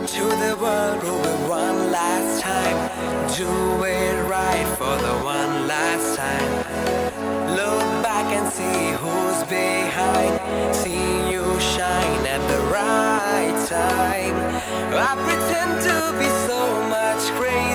To the world, prove it one last time. Do it right for the one last time. Look back and see who's behind. See you shine at the right time. I pretend to be so much crazy.